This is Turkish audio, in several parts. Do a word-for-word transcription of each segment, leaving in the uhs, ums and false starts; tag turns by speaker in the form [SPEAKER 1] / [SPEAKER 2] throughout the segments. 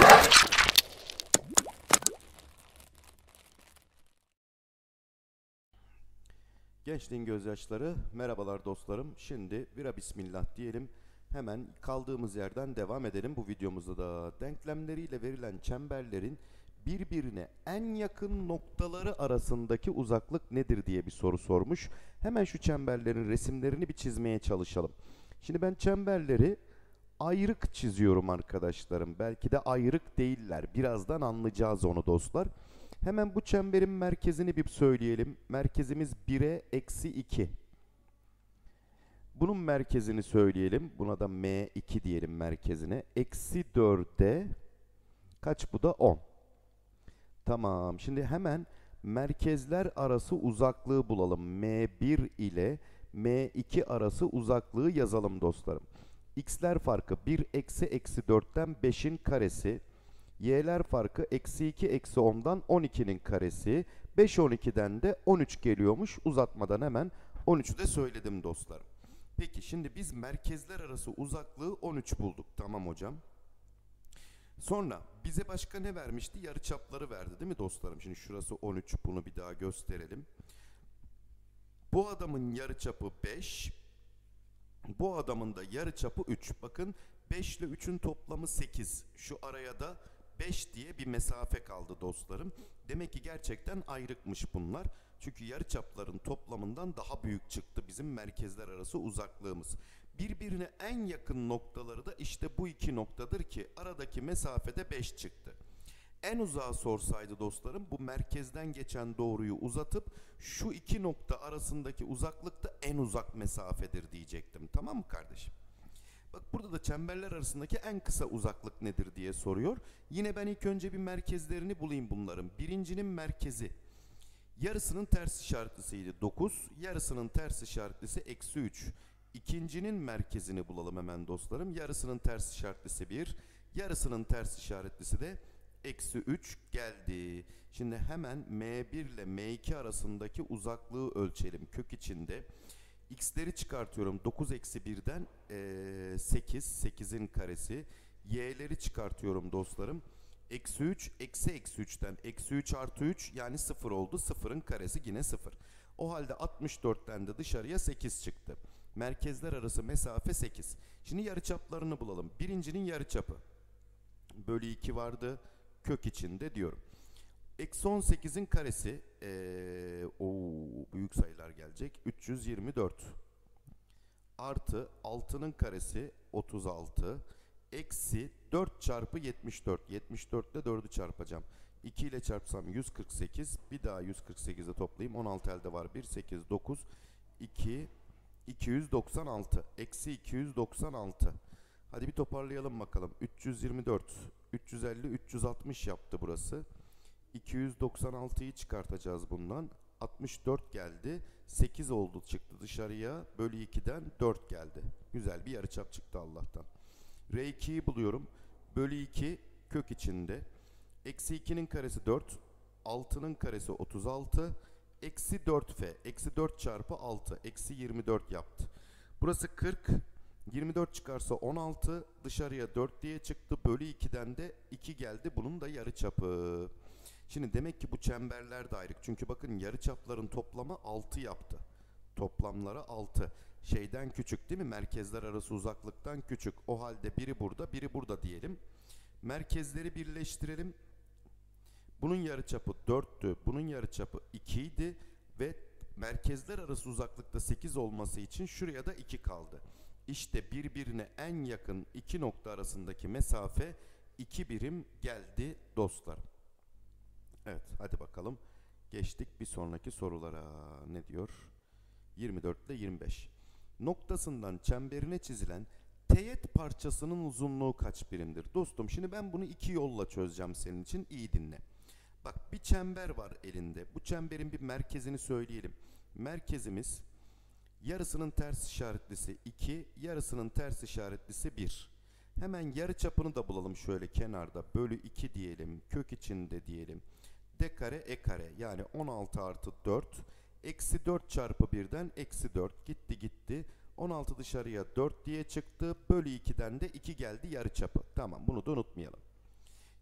[SPEAKER 1] Gençliğin gözyaşları, merhabalar dostlarım. Şimdi bira bismillah diyelim. Hemen kaldığımız yerden devam edelim bu videomuzda da. Denklemleriyle verilen çemberlerin birbirine en yakın noktaları arasındaki uzaklık nedir diye bir soru sormuş. Hemen şu çemberlerin resimlerini bir çizmeye çalışalım. Şimdi ben çemberleri ayrık çiziyorum arkadaşlarım. Belki de ayrık değiller. Birazdan anlayacağız onu dostlar. Hemen bu çemberin merkezini bir söyleyelim. Merkezimiz bire eksi iki. Bunun merkezini söyleyelim. Buna da M iki diyelim merkezine. Eksi dörde kaç bu da? on. Tamam. Şimdi hemen merkezler arası uzaklığı bulalım. M bir ile M iki arası uzaklığı yazalım dostlarım. X'ler farkı bir eksi eksi dörtten beşin karesi. Y'ler farkı eksi iki eksi ondan on ikinin karesi. beş on ikiden de on üç geliyormuş. Uzatmadan hemen on üçü de söyledim dostlarım. Peki şimdi biz merkezler arası uzaklığı on üç bulduk. Tamam hocam. Sonra bize başka ne vermişti? Yarıçapları verdi değil mi dostlarım? Şimdi şurası on üç. Bunu bir daha gösterelim. Bu adamın yarıçapı beş. Bu adamın da yarıçapı üç. Bakın beş ile üçün toplamı sekiz. Şu araya da beş diye bir mesafe kaldı dostlarım. Demek ki gerçekten ayrıkmış bunlar. Çünkü yarıçapların toplamından daha büyük çıktı bizim merkezler arası uzaklığımız. Birbirine en yakın noktaları da işte bu iki noktadır ki aradaki mesafede beş çıktı. En uzağa sorsaydı dostlarım bu merkezden geçen doğruyu uzatıp şu iki nokta arasındaki uzaklık da en uzak mesafedir diyecektim. Tamam mı kardeşim? Bak burada da çemberler arasındaki en kısa uzaklık nedir diye soruyor. Yine ben ilk önce bir merkezlerini bulayım bunların. Birincinin merkezi yarısının ters işaretlisi dokuz, yarısının ters işaretlisi eksi üç. İkincinin merkezini bulalım hemen dostlarım. Yarısının ters işaretlisi bir, yarısının ters işaretlisi de eksi üç geldi. Şimdi hemen M bir ile M iki arasındaki uzaklığı ölçelim kök içinde. X'leri çıkartıyorum. dokuz eksi birden ee, sekiz. sekizin karesi. Y'leri çıkartıyorum dostlarım. Eksi üç. Eksi eksi üçten. Eksi üç artı üç yani sıfır oldu. sıfırın karesi yine sıfır. O halde altmış dörtten de dışarıya sekiz çıktı. Merkezler arası mesafe sekiz. Şimdi yarıçaplarını bulalım. Birincinin yarıçapı. Bölü iki vardı. Kök içinde diyorum. Eksi on sekizin karesi ee, oo, büyük sayılar gelecek. üç yüz yirmi dört artı altının karesi otuz altı eksi dört çarpı yetmiş dört. yetmiş dört ile dördü çarpacağım. iki ile çarpsam yüz kırk sekiz. Bir daha yüz kırk sekizi toplayayım. on altı elde var. bir, sekiz, dokuz, iki, iki yüz doksan altı. Eksi iki yüz doksan altı. Hadi bir toparlayalım bakalım. üç yüz yirmi dört, üç yüz elli, üç yüz altmış yaptı burası. iki yüz doksan altıyı çıkartacağız bundan. altmış dört geldi. sekiz oldu çıktı dışarıya. Bölü ikiden dört geldi. Güzel bir yarıçap çıktı Allah'tan. R ikiyi buluyorum. Bölü iki kök içinde. Eksi ikinin karesi dört. altının karesi otuz altı. Eksi dört f. Eksi dört çarpı altı. Eksi yirmi dört yaptı. Burası kırk. yirmi dört çıkarsa on altı. Dışarıya dört diye çıktı. Bölü ikiden de iki geldi. Bunun da yarıçapı. Şimdi demek ki bu çemberler de ayrık. Çünkü bakın yarıçapların toplamı altı yaptı. Toplamları altı. Şeyden küçük değil mi? Merkezler arası uzaklıktan küçük. O halde biri burada, biri burada diyelim. Merkezleri birleştirelim. Bunun yarıçapı dörttü. Bunun yarıçapı iki idi. Ve merkezler arası uzaklıkta sekiz olması için şuraya da iki kaldı. İşte birbirine en yakın iki nokta arasındaki mesafe iki birim geldi dostlarım. Evet, hadi bakalım. Geçtik bir sonraki sorulara. Ne diyor? yirmi dört ile yirmi beş. Noktasından çemberine çizilen teğet parçasının uzunluğu kaç birimdir? Dostum şimdi ben bunu iki yolla çözeceğim senin için. İyi dinle. Bak bir çember var elinde. Bu çemberin bir merkezini söyleyelim. Merkezimiz yarısının ters işaretlisi iki, yarısının ters işaretlisi bir. Hemen yarıçapını da bulalım şöyle kenarda. Bölü iki diyelim. Kök içinde diyelim. D kare e kare yani on altı artı dört. Eksi dört çarpı birden eksi dört. Gitti gitti. on altı dışarıya dört diye çıktı. Bölü ikiden de iki geldi yarıçapı. Tamam bunu da unutmayalım.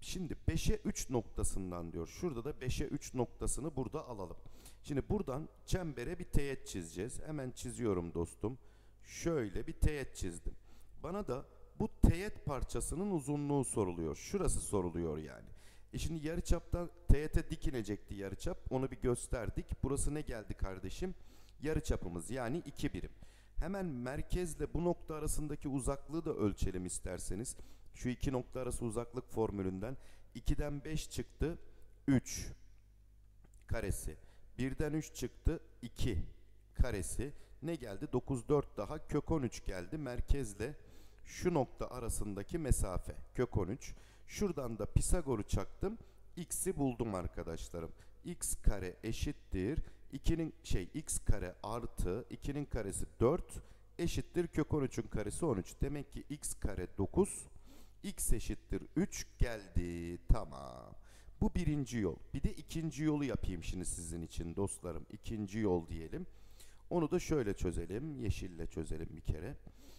[SPEAKER 1] Şimdi beşe üç noktasından diyor. Şurada da beşe üç noktasını burada alalım. Şimdi buradan çembere bir teğet çizeceğiz. Hemen çiziyorum dostum. Şöyle bir teğet çizdim. Bana da bu teğet parçasının uzunluğu soruluyor. Şurası soruluyor yani. E şimdi yarıçaptan teğete dik inecekti yarıçap. Onu bir gösterdik. Burası ne geldi kardeşim? Yarıçapımız yani iki birim. Hemen merkezle bu nokta arasındaki uzaklığı da ölçelim isterseniz. Şu iki nokta arası uzaklık formülünden ikiden beş çıktı üç karesi. birden üç çıktı iki karesi. Ne geldi? dokuz, dört daha kök on üç geldi. Merkezle şu nokta arasındaki mesafe kök on üç. Şuradan da Pisagor'u çaktım. X'i buldum arkadaşlarım. X kare eşittir ikinin şey x kare artı ikinin karesi dört eşittir kök on üçün karesi on üç. Demek ki x kare dokuz, x eşittir üç geldi. Tamam. Bu birinci yol. Bir de ikinci yolu yapayım şimdi sizin için dostlarım. İkinci yol diyelim. Onu da şöyle çözelim. Yeşille çözelim bir kere.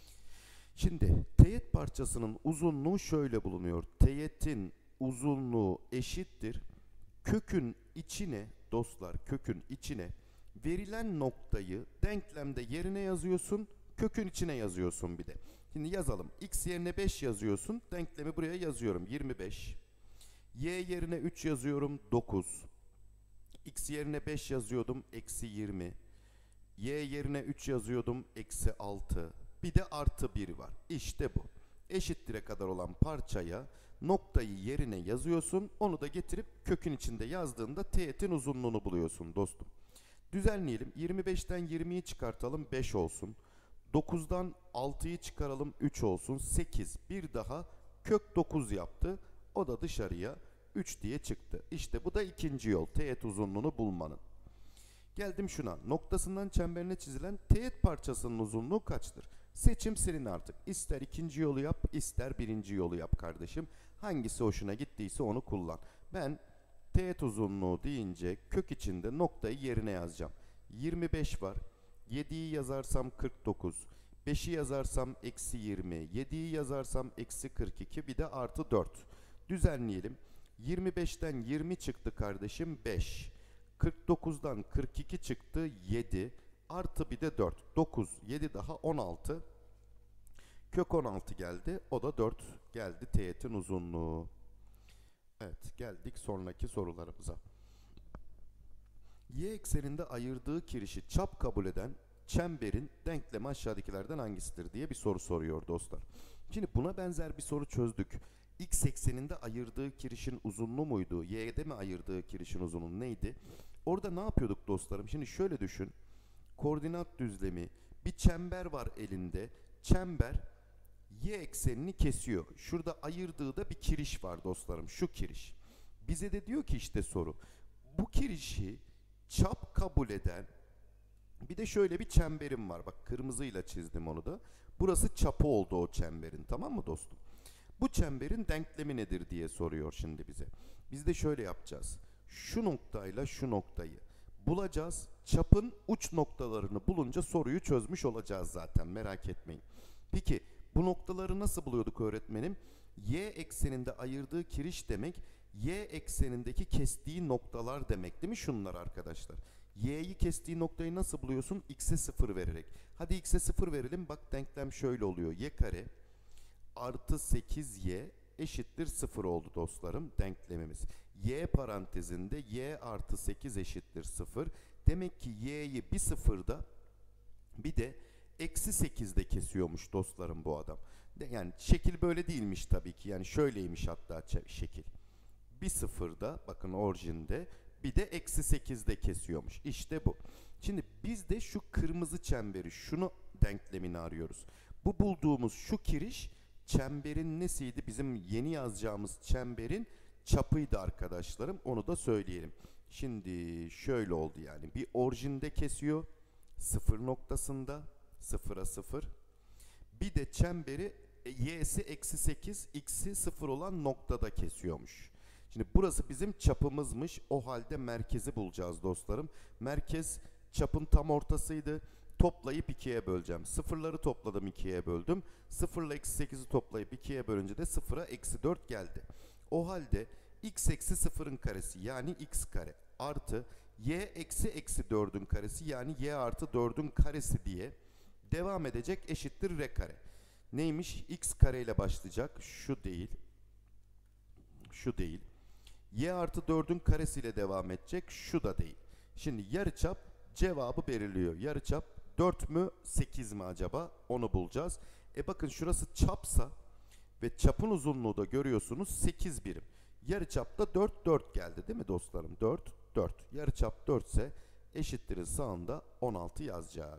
[SPEAKER 1] Şimdi teğet parçasının uzunluğu şöyle bulunuyor. Teğetin uzunluğu eşittir. Kökün içine dostlar kökün içine verilen noktayı denklemde yerine yazıyorsun. Kökün içine yazıyorsun bir de. Şimdi yazalım. X yerine beş yazıyorsun. Denklemi buraya yazıyorum. yirmi beş. Y yerine üç yazıyorum. dokuz. X yerine beş yazıyordum. Eksi yirmi. Y yerine üç yazıyordum. Eksi altı. Bir de artı bir var. İşte bu. Eşittir'e kadar olan parçaya noktayı yerine yazıyorsun. Onu da getirip kökün içinde yazdığında teğetin uzunluğunu buluyorsun dostum. Düzenleyelim. yirmi beşten yirmiyi çıkartalım. beş olsun. dokuzdan altıyı çıkaralım. üç olsun. sekiz. Bir daha kök dokuz yaptı. O da dışarıya üç diye çıktı. İşte bu da ikinci yol. Teğet uzunluğunu bulmanın. Geldim şuna. Noktasından çemberine çizilen teğet parçasının uzunluğu kaçtır? Seçim senin artık. İster ikinci yolu yap, ister birinci yolu yap kardeşim. Hangisi hoşuna gittiyse onu kullan. Ben teğet uzunluğu deyince kök içinde noktayı yerine yazacağım. yirmi beş var. yediyi yazarsam kırk dokuz. beşi yazarsam eksi yirmi. yediyi yazarsam eksi kırk iki. Bir de artı dört. Düzenleyelim. yirmi beşten yirmi çıktı kardeşim. beş. kırk dokuzdan kırk iki çıktı. yedi. Artı bir de dört. dokuz. yedi daha on altı. Kök on altı geldi. O da dört geldi teğetin uzunluğu. Evet, geldik sonraki sorularımıza. Y ekseninde ayırdığı kirişi çap kabul eden çemberin denklemi aşağıdakilerden hangisidir diye bir soru soruyor dostlar. Şimdi buna benzer bir soru çözdük. X ekseninde ayırdığı kirişin uzunluğu muydu? Y'de mi ayırdığı kirişin uzunluğu neydi? Orada ne yapıyorduk dostlarım? Şimdi şöyle düşün. Koordinat düzlemi, bir çember var elinde. Çember Y eksenini kesiyor. Şurada ayırdığı da bir kiriş var dostlarım. Şu kiriş. Bize de diyor ki işte soru. Bu kirişi çap kabul eden bir de şöyle bir çemberim var. Bak kırmızıyla çizdim onu da. Burası çapı oldu o çemberin. Tamam mı dostum? Bu çemberin denklemi nedir diye soruyor şimdi bize. Biz de şöyle yapacağız. Şu noktayla şu noktayı bulacağız. Çapın uç noktalarını bulunca soruyu çözmüş olacağız zaten. Merak etmeyin. Peki bu noktaları nasıl buluyorduk öğretmenim? Y ekseninde ayırdığı kiriş demek, Y eksenindeki kestiği noktalar demek değil mi şunlar arkadaşlar? Y'yi kestiği noktayı nasıl buluyorsun? X'e sıfır vererek. Hadi X'e sıfır verelim. Bak denklem şöyle oluyor. Y kare artı sekiz Y eşittir sıfır oldu dostlarım denklemimiz. Y parantezinde Y artı sekiz eşittir sıfır. Demek ki Y'yi bir sıfırda bir de eksi sekizde kesiyormuş dostlarım bu adam. Yani şekil böyle değilmiş tabii ki. Yani şöyleymiş hatta şekil. Bir sıfırda bakın orijinde bir de eksi sekizde kesiyormuş. İşte bu. Şimdi biz de şu kırmızı çemberi şunu denklemini arıyoruz. Bu bulduğumuz şu kiriş çemberin nesiydi? Bizim yeni yazacağımız çemberin çapıydı arkadaşlarım. Onu da söyleyelim. Şimdi şöyle oldu yani. Bir orijinde kesiyor. Sıfır noktasında. Sıfıra sıfır. Bir de çemberi y'si eksi sekiz, x'i sıfır olan noktada kesiyormuş. Şimdi burası bizim çapımızmış. O halde merkezi bulacağız dostlarım. Merkez çapın tam ortasıydı. Toplayıp ikiye böleceğim. Sıfırları topladım ikiye böldüm. Sıfırla eksi sekizi toplayıp ikiye bölünce de sıfıra eksi dört geldi. O halde x eksi sıfırın karesi yani x kare artı y eksi eksi dördün karesi yani y artı dördün karesi diye devam edecek, eşittir r kare. Neymiş? X kare ile başlayacak. Şu değil. Şu değil. Y artı dördün karesiyle devam edecek. Şu da değil. Şimdi yarıçap cevabı belirliyor. Yarıçap dört mü sekiz mi acaba? Onu bulacağız. E bakın şurası çapsa ve çapın uzunluğu da görüyorsunuz sekiz birim. Yarıçapta dört, dört geldi değil mi dostlarım? dört, dört. Yarıçap dört ise eşittirin sağında on altı yazacak.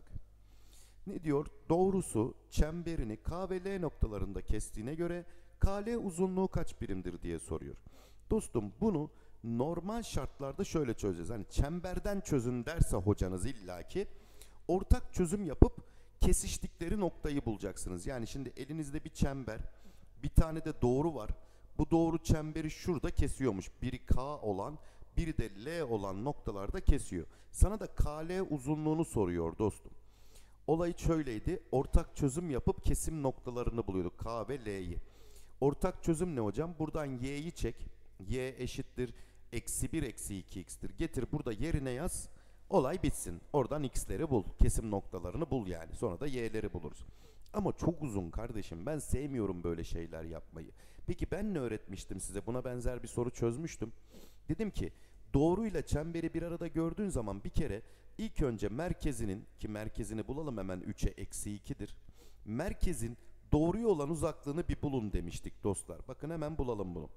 [SPEAKER 1] Ne diyor? Doğrusu çemberini K ve L noktalarında kestiğine göre K L uzunluğu kaç birimdir diye soruyor. Dostum bunu normal şartlarda şöyle çözeceğiz. Hani çemberden çözün derse hocanız illaki ortak çözüm yapıp kesiştikleri noktayı bulacaksınız. Yani şimdi elinizde bir çember, bir tane de doğru var. Bu doğru çemberi şurada kesiyormuş. Biri K olan, biri de L olan noktalarda kesiyor. Sana da K L uzunluğunu soruyor dostum. Olay şöyleydi. Ortak çözüm yapıp kesim noktalarını buluyorduk. K ve L'yi. Ortak çözüm ne hocam? Buradan y'yi çek. Y eşittir. Eksi bir eksi iki x'tir. Getir burada yerine yaz. Olay bitsin. Oradan x'leri bul. Kesim noktalarını bul yani. Sonra da y'leri buluruz. Ama çok uzun kardeşim. Ben sevmiyorum böyle şeyler yapmayı. Peki ben ne öğretmiştim size? Buna benzer bir soru çözmüştüm. Dedim ki doğruyla çemberi bir arada gördüğün zaman bir kere ilk önce merkezinin, ki merkezini bulalım hemen, üçe eksi ikidir. Merkezin doğruya olan uzaklığını bir bulun demiştik dostlar. Bakın hemen bulalım bunu.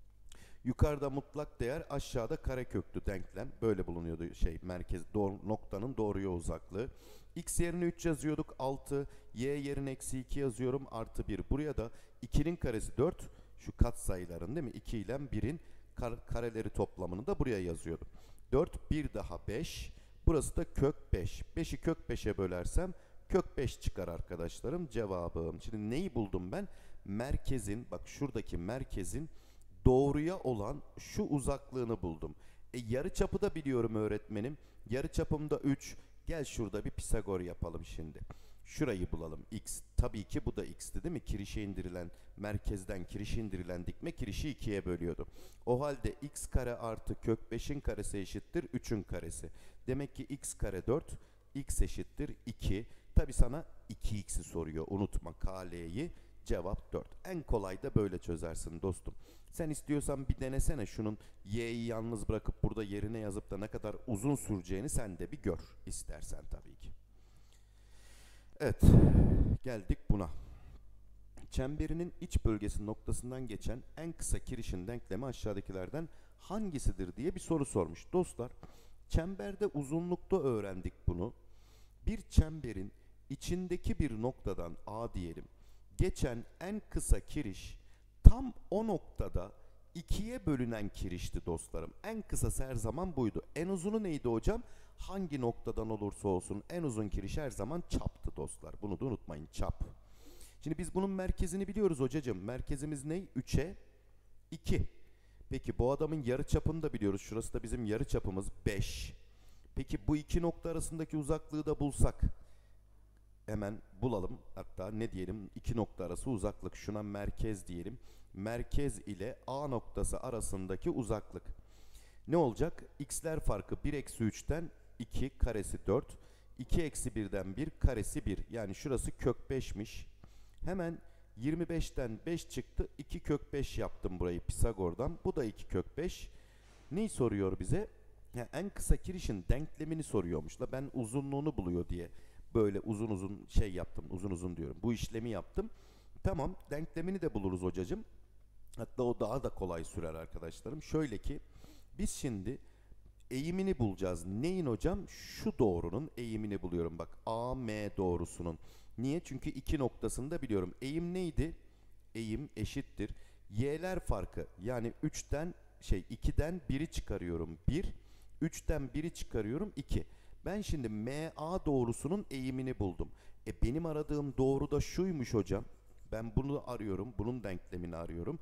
[SPEAKER 1] Yukarıda mutlak değer, aşağıda kareköklü denklem. Böyle bulunuyordu şey merkez doğru, noktanın doğruya uzaklığı. X yerine üç yazıyorduk, altı. Y yerine eksi iki yazıyorum, artı bir. Buraya da ikinin karesi dört. Şu katsayıların değil mi? iki ile birin kareleri toplamını da buraya yazıyordum. dört, bir daha beş. Burası da kök beş. beşi kök beşe bölersem kök beş çıkar arkadaşlarım, cevabım. Şimdi neyi buldum ben? Merkezin, bak şuradaki merkezin doğruya olan şu uzaklığını buldum. E yarıçapı da biliyorum öğretmenim. Yarıçapım da üç. Gel şurada bir Pisagor yapalım şimdi. Şurayı bulalım. X. Tabii ki bu da x'ti değil mi? Kirişe indirilen, merkezden kirişe indirilen dikme kirişi ikiye bölüyordu. O halde x kare artı kök beşin karesi eşittir üçün karesi. Demek ki x kare dört, x eşittir iki. Tabii sana iki x'i soruyor. Unutma K L'yi. Cevap dört. En kolay da böyle çözersin dostum. Sen istiyorsan bir denesene şunun y'yi yalnız bırakıp burada yerine yazıp da ne kadar uzun süreceğini sen de bir gör istersen tabii ki. Evet, geldik buna. Çemberinin iç bölgesi noktasından geçen en kısa kirişin denklemi aşağıdakilerden hangisidir diye bir soru sormuş. Dostlar, çemberde uzunlukta öğrendik bunu. Bir çemberin içindeki bir noktadan A diyelim, geçen en kısa kiriş tam o noktada ikiye bölünen kirişti dostlarım. En kısası her zaman buydu. En uzunu neydi hocam? Hangi noktadan olursa olsun en uzun kiriş her zaman çaptı dostlar. Bunu da unutmayın, çap. Şimdi biz bunun merkezini biliyoruz hocacığım. Merkezimiz ne? üçe iki. Peki bu adamın yarıçapını da biliyoruz. Şurası da bizim yarıçapımız beş. Peki bu iki nokta arasındaki uzaklığı da bulsak. Hemen bulalım. Hatta ne diyelim? İki nokta arası uzaklık. Şuna merkez diyelim. Merkez ile A noktası arasındaki uzaklık. Ne olacak? X'ler farkı bir eksi üçten iki karesi dört. iki eksi birden bir karesi bir. Yani şurası kök beşmiş. Hemen yirmi beşten beş çıktı. iki kök beş yaptım burayı Pisagor'dan. Bu da iki kök beş. Neyi soruyor bize? Ya en kısa kirişin denklemini soruyormuş. La ben uzunluğunu buluyor diye böyle uzun uzun şey yaptım. Uzun uzun diyorum. Bu işlemi yaptım. Tamam, denklemini de buluruz hocacığım. Hatta o daha da kolay sürer arkadaşlarım. Şöyle ki biz şimdi eğimini bulacağız. Neyin hocam? Şu doğrunun eğimini buluyorum. Bak A M doğrusunun. Niye? Çünkü iki noktasını da biliyorum. Eğim neydi? Eğim eşittir. Y'ler farkı. Yani üçten şey ikiden biri çıkarıyorum. bir. üçten biri çıkarıyorum. iki. Ben şimdi M A doğrusunun eğimini buldum. E benim aradığım doğru da şuymuş hocam. Ben bunu arıyorum. Bunun denklemini arıyorum.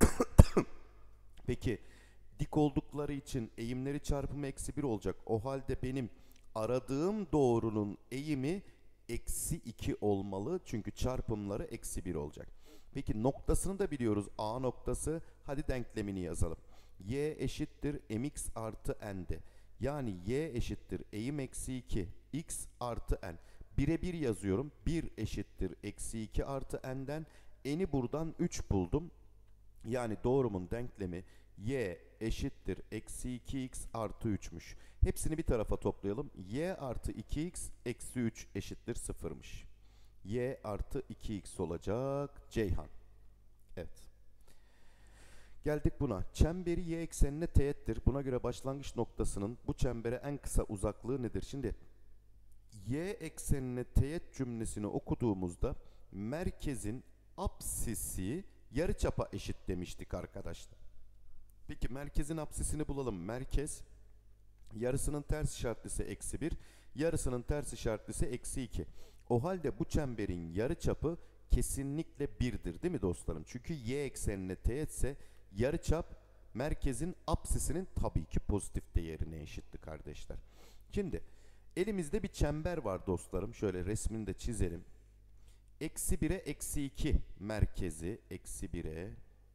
[SPEAKER 1] Peki dik oldukları için eğimleri çarpımı eksi bir olacak. O halde benim aradığım doğrunun eğimi eksi iki olmalı. Çünkü çarpımları eksi bir olacak. Peki noktasını da biliyoruz. A noktası. Hadi denklemini yazalım. Y eşittir mx artı n'de. Yani y eşittir eğim eksi iki x artı n. bire bir yazıyorum. bir eşittir eksi iki artı n'den. N'i buradan üç buldum. Yani doğrumun denklemi y eşittir eksi iki x artı üçmüş. Hepsini bir tarafa toplayalım. Y artı iki x eksi üç eşittir sıfırmış. Y artı iki x olacak Ceyhan. Evet. Geldik buna. Çemberi y eksenine teğettir. Buna göre başlangıç noktasının bu çembere en kısa uzaklığı nedir? Şimdi y eksenine teğet cümlesini okuduğumuzda merkezin apsisi yarıçapa eşit demiştik arkadaşlar. Peki merkezin apsisini bulalım. Merkez yarısının ters işaretlisi eksi bir, yarısının ters işaretlisi eksi iki. O halde bu çemberin yarıçapı kesinlikle birdir değil mi dostlarım? Çünkü y eksenine teğetse yarıçap merkezin apsisinin tabii ki pozitif değerine eşitti kardeşler. Şimdi elimizde bir çember var dostlarım. Şöyle resmini de çizelim. Eksi bire eksi iki merkezi, eksi bire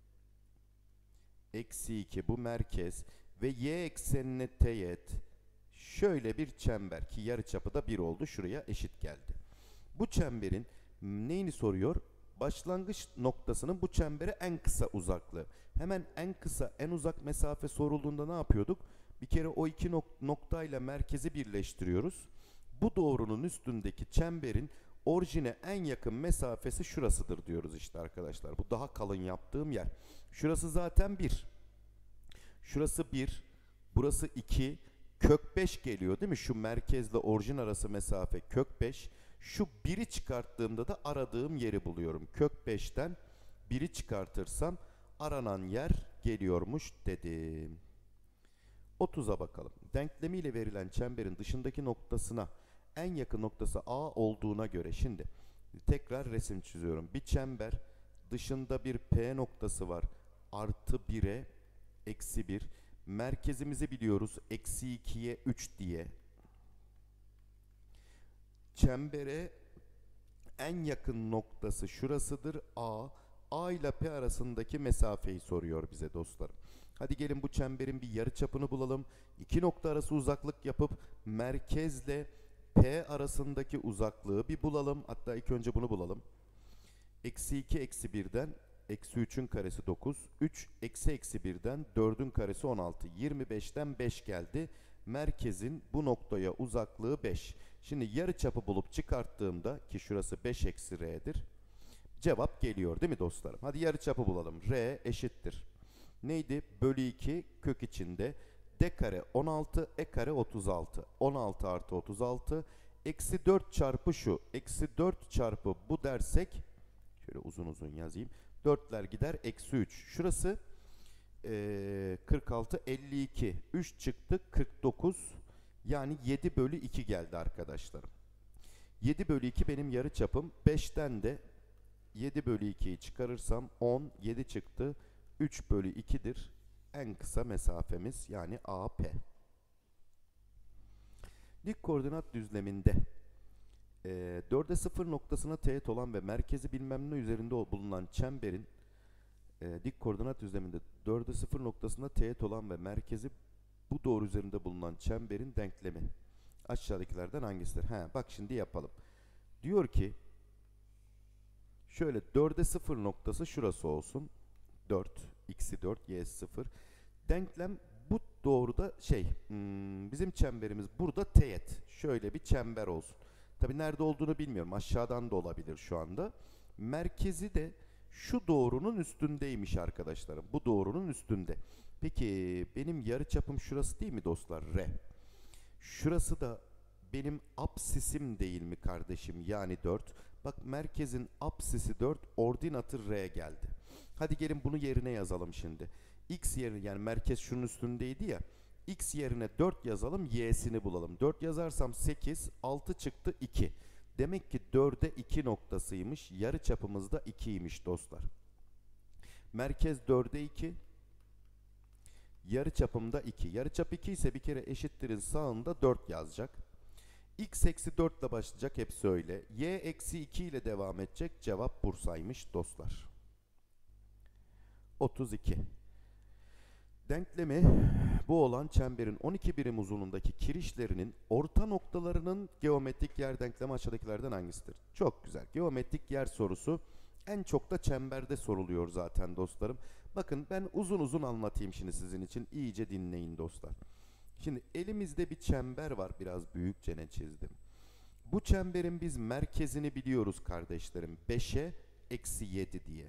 [SPEAKER 1] eksi iki bu merkez ve y eksenine teğet şöyle bir çember ki yarıçapı da bir oldu. Şuraya eşit geldi. Bu çemberin neyini soruyor? Başlangıç noktasının bu çembere en kısa uzaklığı. Hemen en kısa, en uzak mesafe sorulduğunda ne yapıyorduk? Bir kere o iki nok noktayla merkezi birleştiriyoruz. Bu doğrunun üstündeki çemberin orijine en yakın mesafesi şurasıdır diyoruz işte arkadaşlar. Bu daha kalın yaptığım yer. Şurası zaten bir. Şurası bir. Burası iki. Kök beş geliyor değil mi? Şu merkezle orijin arası mesafe kök beş. Şu biri çıkarttığımda da aradığım yeri buluyorum. Kök beşten biri çıkartırsam aranan yer geliyormuş dedim. otuza bakalım. Denklemiyle verilen çemberin dışındaki noktasına en yakın noktası A olduğuna göre şimdi tekrar resim çiziyorum. Bir çember dışında bir P noktası var. Artı bire eksi bir. Merkezimizi biliyoruz. Eksi ikiye üç diye. Çembere en yakın noktası şurasıdır. A. A ile P arasındaki mesafeyi soruyor bize dostlarım. Hadi gelin bu çemberin bir yarıçapını bulalım. İki nokta arası uzaklık yapıp merkezle P arasındaki uzaklığı bir bulalım. Hatta ilk önce bunu bulalım. Eksi iki eksi birden eksi üçün karesi dokuz. üç eksi eksi birden dördün karesi on altı. yirmi beşten beş geldi. Merkezin bu noktaya uzaklığı beş. Şimdi yarıçapı bulup çıkarttığımda ki şurası beş eksi r'dir. Cevap geliyor değil mi dostlarım? Hadi yarıçapı bulalım. R eşittir. Neydi? Bölü iki kök içinde. D kare on altı, E kare otuz altı. on altı artı otuz altı. Eksi dört çarpı şu. Eksi dört çarpı bu dersek. Şöyle uzun uzun yazayım. dörtler gider. Eksi üç. Şurası ee, kırk altı, elli iki. üç çıktı. kırk dokuz. Yani yedi bölü iki geldi arkadaşlarım. yedi bölü iki benim yarıçapım. beşten de yedi bölü ikiyi çıkarırsam on. yedi çıktı. üç bölü iki'dir. En kısa mesafemiz yani A P. Dik koordinat düzleminde e, dörde sıfır noktasına teğet olan ve merkezi bilmem ne üzerinde bulunan çemberin e, dik koordinat düzleminde dörde sıfır noktasına teğet olan ve merkezi bu doğru üzerinde bulunan çemberin denklemi aşağıdakilerden hangisidir? He, bak şimdi yapalım. Diyor ki şöyle dörde sıfır noktası şurası olsun. dört, x'i dört, y'si sıfır. Denklem bu doğruda şey hmm, bizim çemberimiz burada teğet. Şöyle bir çember olsun. Tabi nerede olduğunu bilmiyorum. Aşağıdan da olabilir şu anda. Merkezi de şu doğrunun üstündeymiş arkadaşlarım. Bu doğrunun üstünde. Peki benim yarıçapım şurası değil mi dostlar? R. Şurası da benim apsisim değil mi kardeşim? Yani dört. Bak merkezin apsisi dört. Ordinatı R geldi. Hadi gelin bunu yerine yazalım şimdi. X yerine yani merkez şunun üstündeydi ya. X yerine dört yazalım. Y'sini bulalım. dört yazarsam sekiz. altı çıktı iki. Demek ki dörde iki noktasıymış. Yarıçapımız da iki'ymiş dostlar. Merkez dörde iki. Yarıçapımda iki. Yarıçap iki ise bir kere eşittirin sağında dört yazacak. X eksi dört ile başlayacak. Hepsi öyle. Y eksi iki ile devam edecek. Cevap Bursa'ymış dostlar. otuz iki. Denklemi bu olan çemberin on iki birim uzunluğundaki kirişlerinin orta noktalarının geometrik yer denklemi aşağıdakilerden hangisidir? Çok güzel. Geometrik yer sorusu en çok da çemberde soruluyor zaten dostlarım. Bakın ben uzun uzun anlatayım şimdi sizin için. İyice dinleyin dostlar. Şimdi elimizde bir çember var. Biraz büyükçe ne çizdim. Bu çemberin biz merkezini biliyoruz kardeşlerim. beşe eksi yedi diye.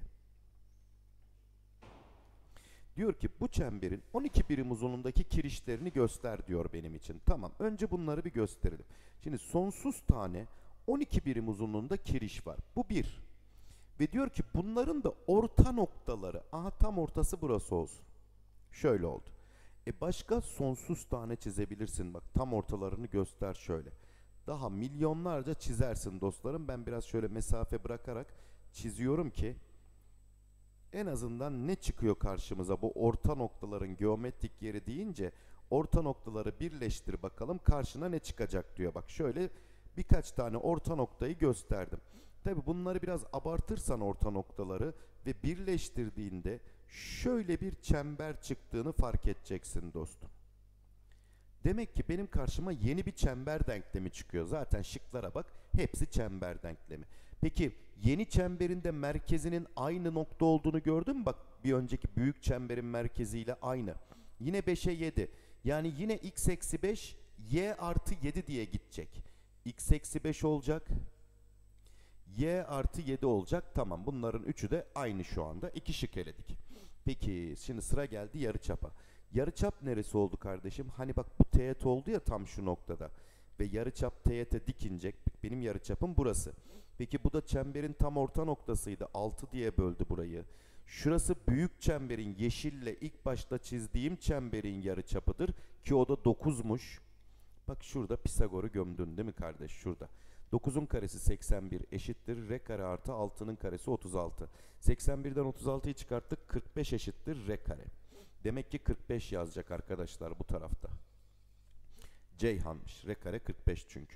[SPEAKER 1] Diyor ki bu çemberin on iki birim uzunluğundaki kirişlerini göster diyor benim için. Tamam, önce bunları bir gösterelim. Şimdi sonsuz tane on iki birim uzunluğunda kiriş var. Bu bir. Ve diyor ki bunların da orta noktaları, aha tam ortası burası olsun. Şöyle oldu. E başka sonsuz tane çizebilirsin. Bak tam ortalarını göster şöyle. Daha milyonlarca çizersin dostlarım. Ben biraz şöyle mesafe bırakarak çiziyorum ki en azından ne çıkıyor karşımıza bu orta noktaların geometrik yeri deyince orta noktaları birleştir bakalım karşına ne çıkacak diyor. Bak şöyle birkaç tane orta noktayı gösterdim. Tabi bunları biraz abartırsan orta noktaları ve birleştirdiğinde şöyle bir çember çıktığını fark edeceksin dostum. Demek ki benim karşıma yeni bir çember denklemi çıkıyor. Zaten şıklara bak, hepsi çember denklemi. Peki yeni çemberinde merkezinin aynı nokta olduğunu gördün mü? Bak bir önceki büyük çemberin merkeziyle aynı. Yine beşe yedi. Yani yine x eksi beş y artı yedi diye gidecek. X eksi beş olacak. Y artı yedi olacak. Tamam, bunların üçü de aynı şu anda. İki şık eledik. Peki şimdi sıra geldi yarıçapa. Yarıçap neresi oldu kardeşim? Hani bak bu teğet oldu ya tam şu noktada. Ve yarıçap teğete dikinecek. Benim yarıçapım burası. Peki bu da çemberin tam orta noktasıydı. altı diye böldü burayı. Şurası büyük çemberin yeşille ilk başta çizdiğim çemberin yarıçapıdır. Ki o da dokuzmuş. Bak şurada Pisagor'u gömdün değil mi kardeş? Şurada. dokuzun karesi seksen bir eşittir. R kare artı altının karesi otuz altı. seksen birden otuz altıyı çıkarttık. kırk beş eşittir R kare. Demek ki kırk beş yazacak arkadaşlar bu tarafta. Ceyhan'mış. R kare kırk beş çünkü.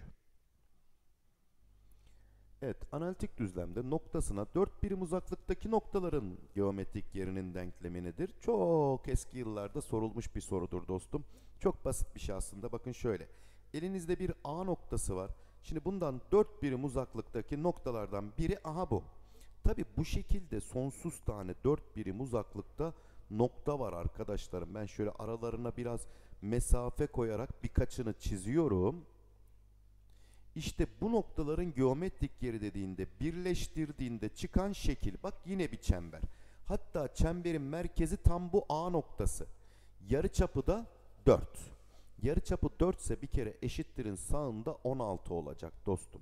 [SPEAKER 1] Evet, analitik düzlemde noktasına dört birim uzaklıktaki noktaların geometrik yerinin denklemi nedir? Çok eski yıllarda sorulmuş bir sorudur dostum. Çok basit bir şey aslında. Bakın şöyle. Elinizde bir A noktası var. Şimdi bundan dört birim uzaklıktaki noktalardan biri aha bu. Tabi bu şekilde sonsuz tane dört birim uzaklıkta nokta var arkadaşlarım. Ben şöyle aralarına biraz mesafe koyarak birkaçını çiziyorum. İşte bu noktaların geometrik yeri dediğinde birleştirdiğinde çıkan şekil. Bak yine bir çember. Hatta çemberin merkezi tam bu A noktası. Yarıçapı da dört. Yarıçapı dört ise bir kere eşittirin sağında on altı olacak dostum.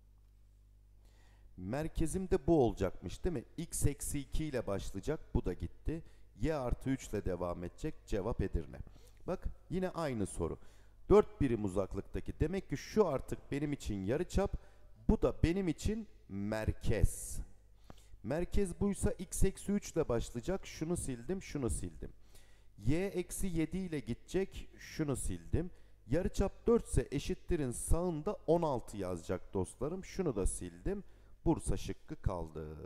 [SPEAKER 1] Merkezim de bu olacakmış değil mi? X eksi iki ile başlayacak. Bu da gitti. Y artı üç ile devam edecek. Cevap Edirne. Bak yine aynı soru. dört birim uzaklıktaki. Demek ki şu artık benim için yarıçap. Bu da benim için merkez. Merkez buysa x eksi üç ile başlayacak. Şunu sildim, şunu sildim. Y eksi yedi ile gidecek. Şunu sildim. Yarıçap dört ise eşittirin sağında on altı yazacak dostlarım. Şunu da sildim. Bursa şıkkı kaldı.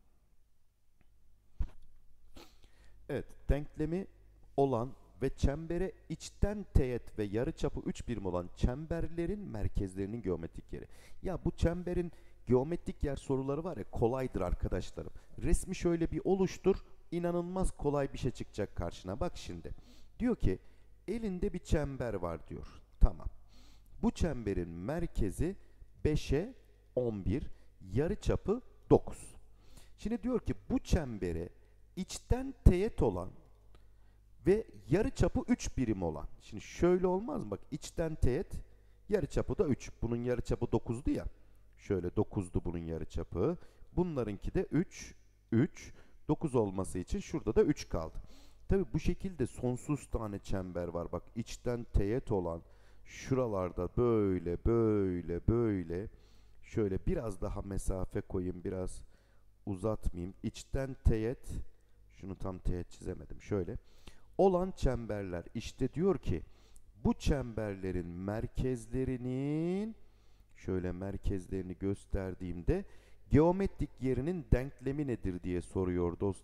[SPEAKER 1] Evet, denklemi olan ve çembere içten teğet ve yarıçapı üç birim olan çemberlerin merkezlerinin geometrik yeri. Ya bu çemberin geometrik yer soruları var ya, kolaydır arkadaşlarım. Resmi şöyle bir oluştur, inanılmaz kolay bir şey çıkacak karşına. Bak şimdi. Diyor ki elinde bir çember var diyor. Tamam. Bu çemberin merkezi beşe on bir, yarıçapı dokuz. Şimdi diyor ki bu çembere içten teğet olan ve yarıçapı üç birim olan. Şimdi şöyle olmaz mı? Bak içten teğet, yarıçapı da üç. Bunun yarıçapı dokuzdu ya. Şöyle dokuzdu bunun yarıçapı. Bunlarınki de üç, üç. dokuz olması için şurada da üç kaldı. Tabi bu şekilde sonsuz tane çember var. Bak içten teğet olan şuralarda böyle böyle böyle. Şöyle biraz daha mesafe koyayım, biraz uzatmayayım. İçten teğet, şunu tam teğet çizemedim. Şöyle olan çemberler, işte diyor ki bu çemberlerin merkezlerinin, şöyle merkezlerini gösterdiğimde geometrik yerinin denklemi nedir diye soruyor dostlar.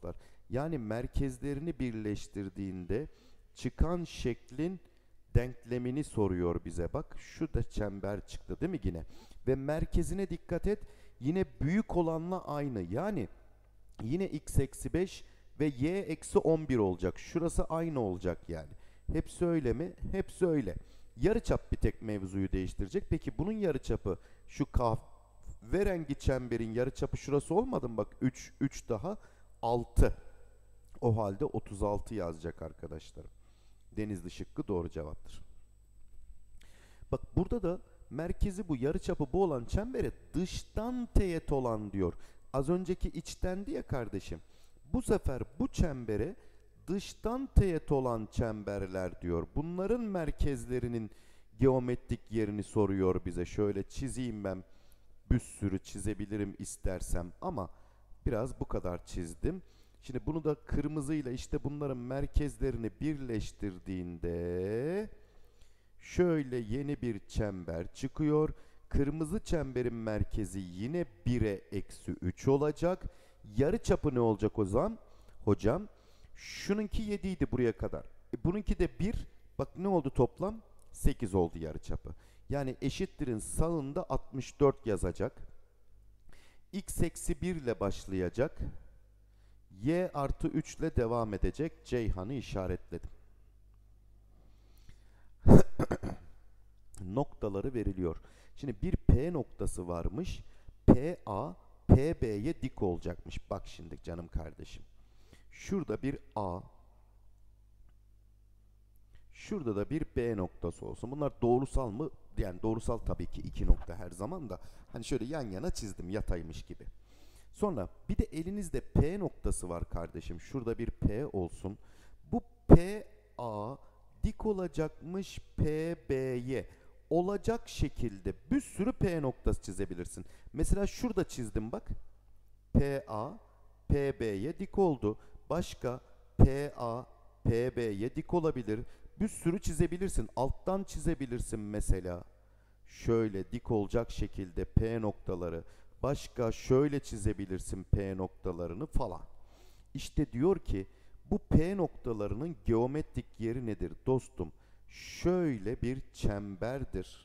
[SPEAKER 1] Yani merkezlerini birleştirdiğinde çıkan şeklin denklemini soruyor bize. Bak şu da çember çıktı değil mi yine? Ve merkezine dikkat et. Yine büyük olanla aynı. Yani yine x eksi beş ve y eksi on bir olacak. Şurası aynı olacak yani. Hepsi öyle mi? Hepsi öyle. Yarıçap bir tek mevzuyu değiştirecek. Peki bunun yarıçapı şu kahverengi çemberin yarıçapı şurası olmadı mı? Bak üç, üç daha altı. O halde otuz altı yazacak arkadaşlarım. Denizli şıkkı doğru cevaptır. Bak burada da merkezi bu, yarıçapı bu olan çembere dıştan teğet olan diyor. Az önceki içten diye kardeşim. Bu sefer bu çembere dıştan teğet olan çemberler diyor. Bunların merkezlerinin geometrik yerini soruyor bize. Şöyle çizeyim ben. Bir sürü çizebilirim istersem ama biraz bu kadar çizdim. Şimdi bunu da kırmızıyla işte bunların merkezlerini birleştirdiğinde şöyle yeni bir çember çıkıyor. Kırmızı çemberin merkezi yine bire eksi üç olacak. Yarıçapı ne olacak o zaman? Hocam şununki yedi idi buraya kadar. E bununki de bir. Bak ne oldu toplam? sekiz oldu yarıçapı. Yani eşittirin sağında altmış dört yazacak. X eksi bir ile başlayacak. Y artı üç ile devam edecek. Ceyhan'ı işaretledim. Noktaları veriliyor. Şimdi bir P noktası varmış. P A, P B'ye dik olacakmış. Bak şimdi canım kardeşim. Şurada bir A. Şurada da bir B noktası olsun. Bunlar doğrusal mı? Yani doğrusal tabii ki iki nokta her zaman da. Hani şöyle yan yana çizdim yataymış gibi. Sonra bir de elinizde P noktası var kardeşim. Şurada bir P olsun. Bu P A dik olacakmış P B'ye. Olacak şekilde bir sürü P noktası çizebilirsin. Mesela şurada çizdim bak. P A P B'ye dik oldu. Başka P A P B'ye dik olabilir. Bir sürü çizebilirsin. Alttan çizebilirsin mesela. Şöyle dik olacak şekilde P noktaları. Başka şöyle çizebilirsin P noktalarını falan. İşte diyor ki bu P noktalarının geometrik yeri nedir dostum? Şöyle bir çemberdir.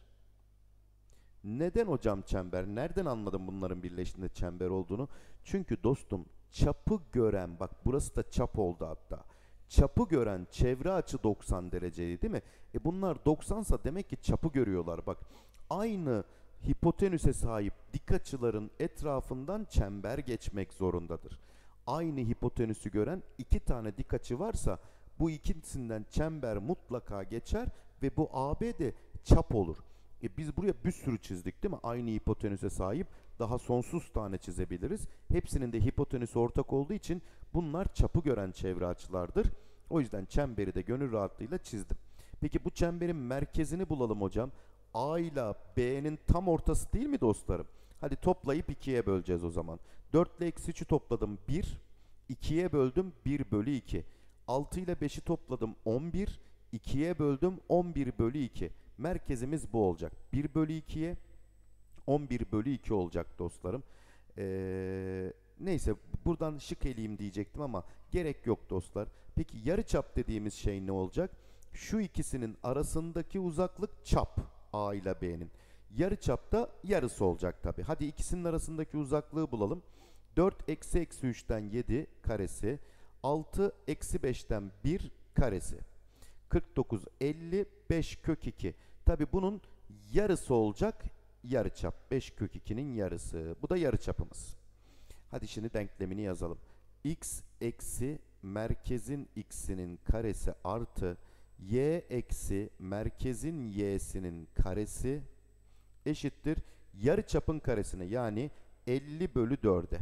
[SPEAKER 1] Neden hocam çember? Nereden anladım bunların birleştiğinde çember olduğunu? Çünkü dostum çapı gören, bak burası da çap oldu hatta. Çapı gören çevre açı doksan dereceydi değil mi? E bunlar doksansa demek ki çapı görüyorlar. Bak aynı hipotenüse sahip dik açıların etrafından çember geçmek zorundadır. Aynı hipotenüsü gören iki tane dik açı varsa bu ikisinden çember mutlaka geçer ve bu A B de çap olur. E biz buraya bir sürü çizdik değil mi? Aynı hipotenüse sahip daha sonsuz tane çizebiliriz. Hepsinin de hipotenüsü ortak olduğu için bunlar çapı gören çevre açılardır. O yüzden çemberi de gönül rahatlığıyla çizdim. Peki bu çemberin merkezini bulalım hocam. A ile B'nin tam ortası değil mi dostlarım? Hadi toplayıp ikiye böleceğiz o zaman. dört ile eksi üçü topladım bir. ikiye böldüm bir bölü iki. altı ile beşi topladım on bir. ikiye böldüm on bir bölü iki. Merkezimiz bu olacak. bir bölü ikiye on bir bölü iki olacak dostlarım. Ee, neyse buradan şık eleyim diyecektim ama gerek yok dostlar. Peki yarıçap dediğimiz şey ne olacak? Şu ikisinin arasındaki uzaklık çap A ile B'nin. Yarıçap da yarısı olacak tabi. Hadi ikisinin arasındaki uzaklığı bulalım. dört eksi eksi üçten yedi karesi. altı eksi beşten bir karesi. kırk dokuz, elli, beş kök iki. Tabi bunun yarısı olacak yarıçap. beş kök ikinin yarısı. Bu da yarıçapımız. Hadi şimdi denklemini yazalım. X eksi merkezin x'inin karesi artı y eksi merkezin y'sinin karesi eşittir yarıçapın karesine yani elli bölü dörde.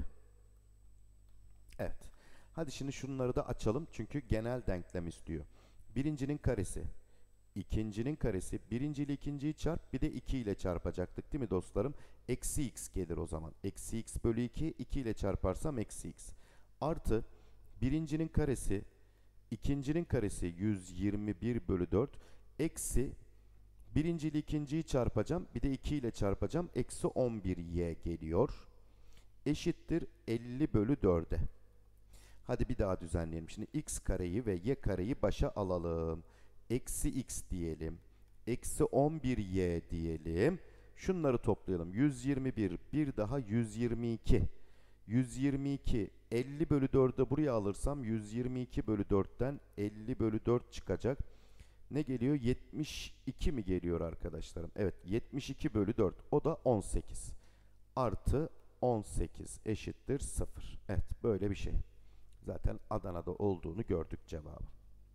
[SPEAKER 1] Evet. Hadi şimdi şunları da açalım çünkü genel denklem istiyor. Birincinin karesi, ikincinin karesi, birinci ile ikinciyi çarp bir de iki ile çarpacaktık değil mi dostlarım? Eksi x gelir o zaman. Eksi x bölü iki, iki ile çarparsam eksi x. Artı birincinin karesi, ikincinin karesi yüz yirmi bir bölü dört. Eksi birinci ile ikinciyi çarpacağım bir de iki ile çarpacağım. Eksi on bir y geliyor. Eşittir elli bölü dörde. Hadi bir daha düzenleyelim. Şimdi x kareyi ve y kareyi başa alalım. Eksi x diyelim. Eksi on bir y diyelim. Şunları toplayalım. yüz yirmi bir, bir daha yüz yirmi iki. yüz yirmi iki, elli bölü dörde buraya alırsam yüz yirmi iki bölü dörtten elli bölü dört çıkacak. Ne geliyor? yetmiş iki mi geliyor arkadaşlarım? Evet, yetmiş iki bölü dört. O da on sekiz. Artı on sekiz eşittir sıfır. Evet, böyle bir şey. Zaten Adana'da olduğunu gördük cevabı.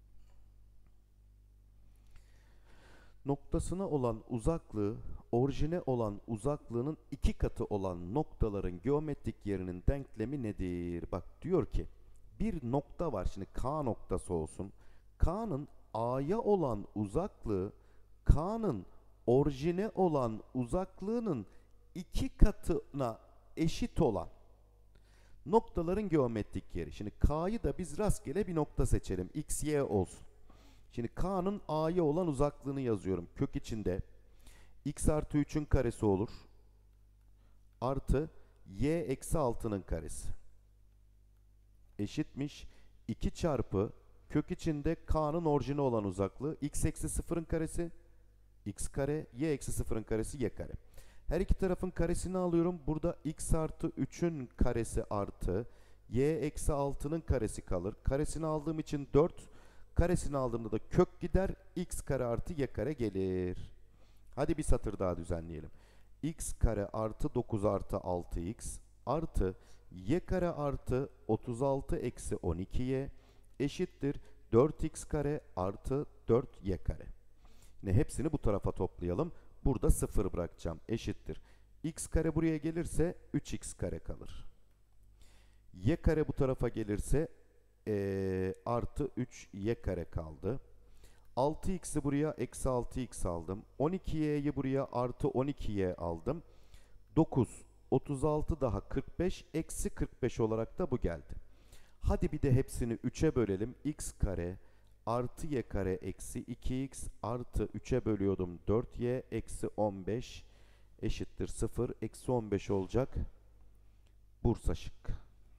[SPEAKER 1] Noktasına olan uzaklığı, orijine olan uzaklığının iki katı olan noktaların geometrik yerinin denklemi nedir? Bak diyor ki, bir nokta var, şimdi K noktası olsun. K'nın A'ya olan uzaklığı, K'nın orijine olan uzaklığının iki katına eşit olan noktaların geometrik yeri. Şimdi K'yı da biz rastgele bir nokta seçelim. X, Y olsun. Şimdi K'nın A'ya olan uzaklığını yazıyorum. Kök içinde x artı üçün karesi olur. Artı y eksi altının karesi. Eşitmiş. iki çarpı kök içinde K'nın orijine olan uzaklığı x eksi sıfırın karesi. X kare, y eksi sıfırın karesi, y kare. Her iki tarafın karesini alıyorum. Burada x artı üçün karesi artı y eksi altının karesi kalır. Karesini aldığım için dört. Karesini aldığımda da kök gider. X kare artı y kare gelir. Hadi bir satır daha düzenleyelim. X kare artı dokuz artı altı x artı y kare artı otuz altı eksi on iki y eşittir dört x kare artı dört y kare. Yine hepsini bu tarafa toplayalım. Burada sıfır bırakacağım. Eşittir. X kare buraya gelirse üç x kare kalır. Y kare bu tarafa gelirse ee, artı üç y kare kaldı. altı x'i buraya eksi altı x aldım. on iki y'yi buraya artı on iki y aldım. dokuz, otuz altı daha kırk beş, eksi kırk beş olarak da bu geldi. Hadi bir de hepsini üçe bölelim. X kare artı y kare eksi iki x artı üçe bölüyordum dört y eksi on beş eşittir sıfır. Eksi on beş olacak. Bursa şıkkı.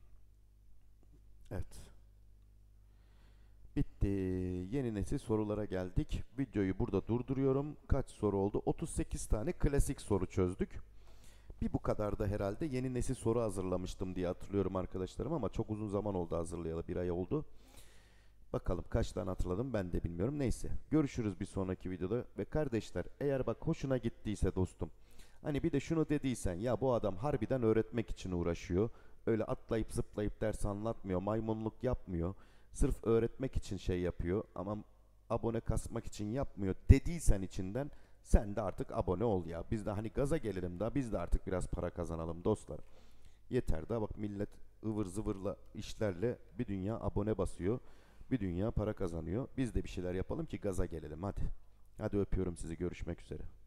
[SPEAKER 1] Evet. Bitti. Yeni nesil sorulara geldik. Videoyu burada durduruyorum. Kaç soru oldu? otuz sekiz tane klasik soru çözdük. Bir bu kadar da herhalde yeni nesil soru hazırlamıştım diye hatırlıyorum arkadaşlarım ama çok uzun zaman oldu hazırlayalı. Bir ay oldu. Bakalım kaç tane hatırladım ben de bilmiyorum. Neyse. Görüşürüz bir sonraki videoda. Ve kardeşler, eğer bak hoşuna gittiyse dostum, hani bir de şunu dediysen, ya bu adam harbiden öğretmek için uğraşıyor. Öyle atlayıp zıplayıp ders anlatmıyor. Maymunluk yapmıyor. Sırf öğretmek için şey yapıyor ama abone kasmak için yapmıyor dediysen içinden, sen de artık abone ol ya. Biz de hani gaza gelelim daha, biz de artık biraz para kazanalım dostlar. Yeter daha, bak millet ıvır zıvırla işlerle bir dünya abone basıyor. Bir dünya para kazanıyor. Biz de bir şeyler yapalım ki gaza gelelim hadi. Hadi öpüyorum sizi, görüşmek üzere.